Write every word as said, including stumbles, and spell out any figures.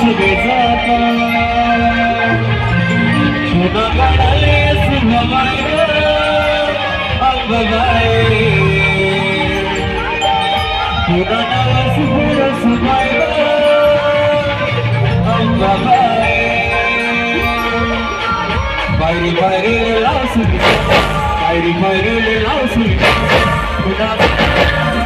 बेजाता खुदा गड़ाले सुभवाए अंगवाए खुदा नवस बुर सुभाए अंगवाए बायरी बायरी लासुली बायरी बायरी लासुली खुदा